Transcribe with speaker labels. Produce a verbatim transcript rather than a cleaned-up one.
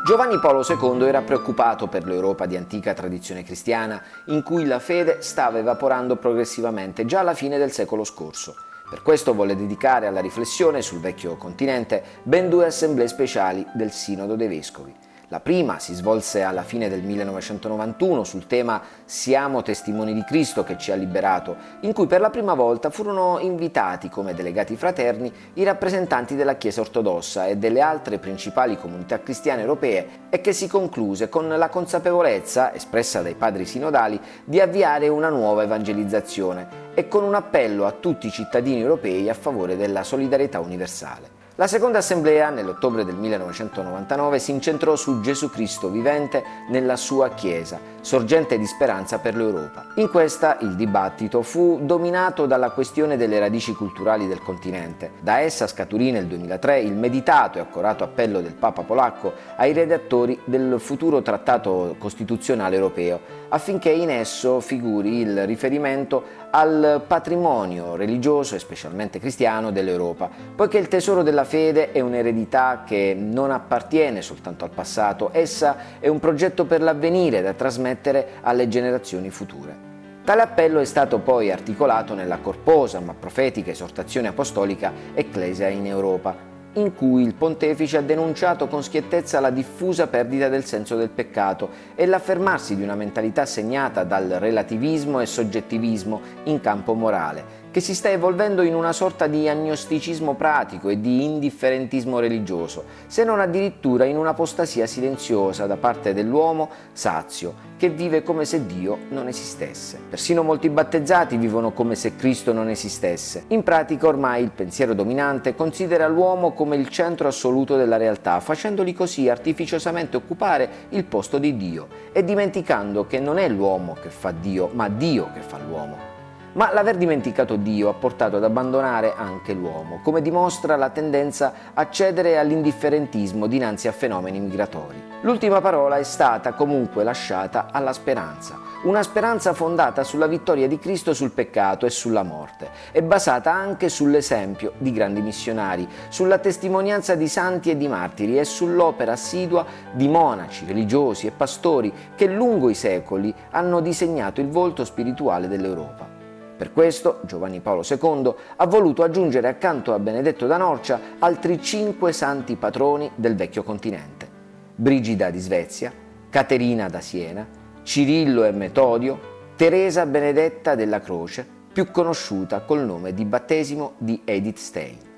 Speaker 1: Giovanni Paolo secondo era preoccupato per l'Europa di antica tradizione cristiana, in cui la fede stava evaporando progressivamente già alla fine del secolo scorso. Per questo volle dedicare alla riflessione sul vecchio continente ben due assemblee speciali del Sinodo dei Vescovi. La prima si svolse alla fine del millenovecentonovantuno sul tema «Siamo testimoni di Cristo che ci ha liberato», in cui per la prima volta furono invitati come delegati fraterni i rappresentanti della Chiesa ortodossa e delle altre principali comunità cristiane europee e che si concluse con la consapevolezza, espressa dai padri sinodali, di avviare una nuova evangelizzazione e con un appello a tutti i cittadini europei a favore della solidarietà universale. La seconda assemblea, nell'ottobre del millenovecentonovantanove, si incentrò su Gesù Cristo vivente nella sua Chiesa, sorgente di speranza per l'Europa. In questa il dibattito fu dominato dalla questione delle radici culturali del continente. Da essa scaturì nel duemilatré il meditato e accorato appello del Papa polacco ai redattori del futuro trattato costituzionale europeo, affinché in esso figuri il riferimento al patrimonio religioso e specialmente cristiano dell'Europa, poiché il tesoro della fede è un'eredità che non appartiene soltanto al passato, essa è un progetto per l'avvenire da trasmettere alle generazioni future. Tale appello è stato poi articolato nella corposa ma profetica esortazione apostolica Ecclesia in Europa, in cui il pontefice ha denunciato con schiettezza la diffusa perdita del senso del peccato e l'affermarsi di una mentalità segnata dal relativismo e soggettivismo in campo morale, che si sta evolvendo in una sorta di agnosticismo pratico e di indifferentismo religioso, se non addirittura in un'apostasia silenziosa da parte dell'uomo sazio, che vive come se Dio non esistesse. Persino molti battezzati vivono come se Cristo non esistesse. In pratica ormai il pensiero dominante considera l'uomo come il centro assoluto della realtà, facendoli così artificiosamente occupare il posto di Dio e dimenticando che non è l'uomo che fa Dio, ma Dio che fa l'uomo. Ma l'aver dimenticato Dio ha portato ad abbandonare anche l'uomo, come dimostra la tendenza a cedere all'indifferentismo dinanzi a fenomeni migratori. L'ultima parola è stata comunque lasciata alla speranza, una speranza fondata sulla vittoria di Cristo sul peccato e sulla morte, e basata anche sull'esempio di grandi missionari, sulla testimonianza di santi e di martiri e sull'opera assidua di monaci, religiosi e pastori che lungo i secoli hanno disegnato il volto spirituale dell'Europa. Per questo Giovanni Paolo secondo ha voluto aggiungere accanto a Benedetto da Norcia altri cinque santi patroni del vecchio continente: Brigida di Svezia, Caterina da Siena, Cirillo e Metodio, Teresa Benedetta della Croce, più conosciuta col nome di battesimo di Edith Stein.